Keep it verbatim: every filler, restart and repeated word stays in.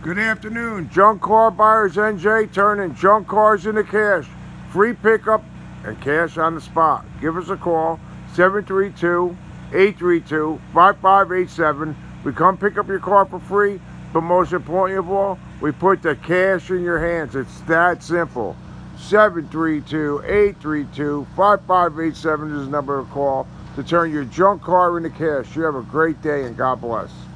Good afternoon. Junk Car Buyers N J, turning junk cars into cash. Free pickup and cash on the spot. Give us a call, seven three two, eight three two, five five eight seven. We come pick up your car for free, but most importantly of all, we put the cash in your hands. It's that simple. seven three two, eight three two, five five eight seven is the number to call to turn your junk car into cash. You have a great day and God bless.